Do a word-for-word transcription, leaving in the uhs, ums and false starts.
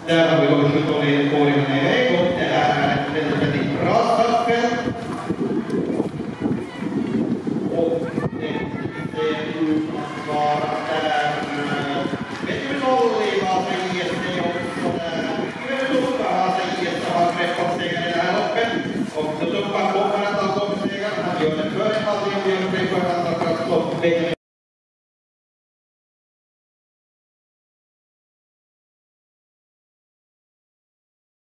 Där har vi då tjugoåringen Kåringen iväg och det är ett väldigt, väldigt bra startfält. Och det ser ut att vara där Petri Nolli var sig I S C också där. Kiveri Lukka har sig I S C och har tretton-segare i det här loppet. Och så Lukka kommer att ta toppsegaren. Han gör det före Halli och gör det för att han tar för att slå